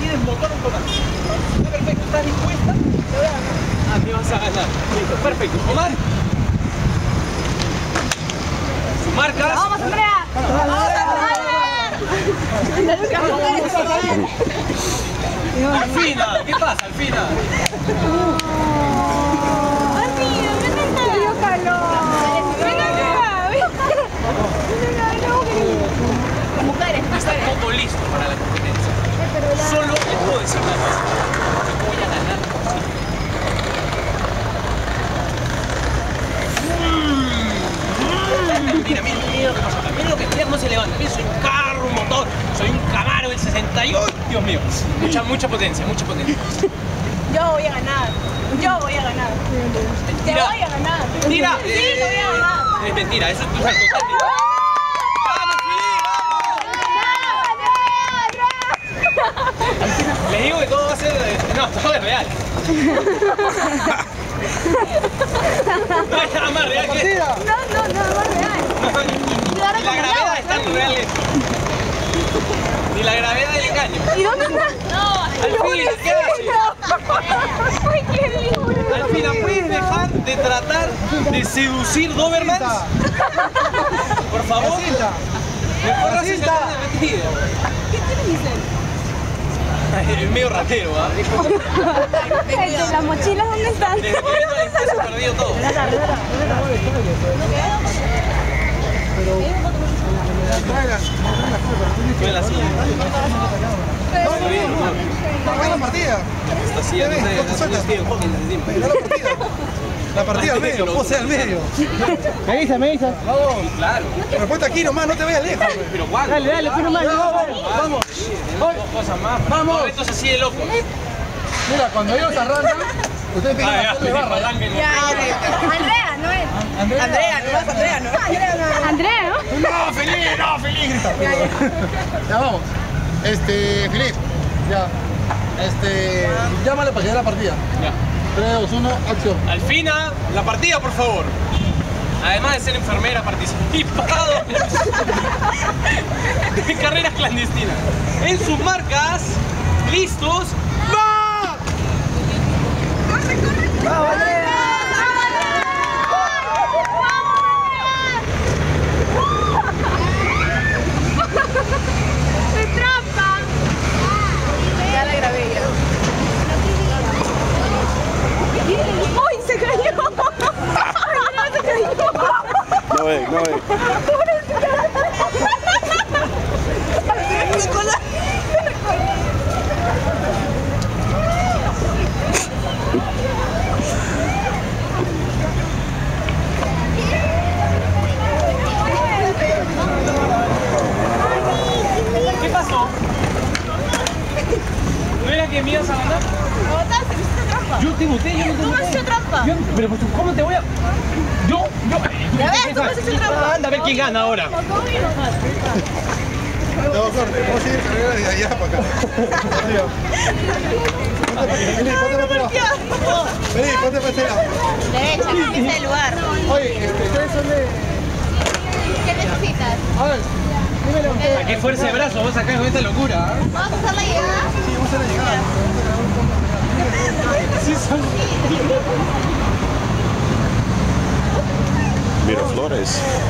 tienes motor automático. Está perfecto, ¿estás dispuesta? Te voy a ganar. Ah, me vas a ganar. Listo, perfecto. Omar. Marcas. ¡Vamos, Andrea! Alfina, ¿qué pasa, Alfina? Está todo listo para la competencia. Solo les puedo decir una cosa. Yo voy a ganar. Mira, mira lo que pasa. Mira lo que queda, no se levanta. Mira, soy un carro, un motor. Soy un Camaro del 68. Dios mío. Mucha potencia, mucha potencia. Yo voy a ganar. Yo voy a ganar. Te voy a ganar. Mentira. Sí, te voy a ganar. Es mentira, eso es tu salto. Le digo que todo va a ser... No, todo es real. No hay nada más real que esto. No, más real. Ni la gravedad es tan real esto. Ni la gravedad del engaño. ¿Y dónde está? No, Alfina, ¿qué haces? Ay, qué lindo. Alfina, ¿puedes dejar de tratar de seducir Dobermans? Por favor. Mejor así se la metida. ¿Qué tienes, Giselle? Es medio ratero, ¿ah? ¿Las mochilas dónde están? Desde que vino la empresa he perdido todo. Estoy en la silla. La partida. Esta silla no sé Stephen Hawking encima. La partida al medio, pose al medio. Me avisas. Vamos. Claro. Pero ponte aquí nomás, no te vayas lejos. Pero ¿cuándo? Dale, tú nomás. Vamos. Dos cosas más. Vamos. Esto es así de loco. Mira, cuando ellos arrancan, ustedes tienen que hacerle barra. Andrea, no es. Andrea, ¿no? Andrea, ¿no? No, feliz. Ya vamos. Filip, ya. Llámale para que dé la partida. Ya. 3, 2, 1, acción. Alfina, la partida, por favor. Además de ser enfermera, participado de carreras clandestinas. En sus marcas, listos. ¡Va! ¡Vamos, Andrea! ¡Es trampa! Ya la grabé ya. ¡Uy, se cayó! ¡Ay, no, se cayó! No ve. ¿Qué pasó? ¿No era que me ibas a ganar? ¿Cómo estás? ¿Hiciste trampa? Yo te boté, yo no te ¿Cómo has boté. hecho trampa? Pero pues, ¿cómo te voy a...? Yo... Ya ves, tú has hecho trampa. Anda a ver quién gana ahora. No, corte, vamos a ir carrera de allá para acá. Vení, ponte para acá. Vení, ponte para acá. Derecha, ese es el lugar. Oye, ustedes son de... ¿Qué necesitas? A ver, dímelo. ¿A qué fuerza de brazo vas a sacar con esta locura? ¿Vamos a hacer la llegada? Sí, vamos a la llegada. Sí, son... Miraflores.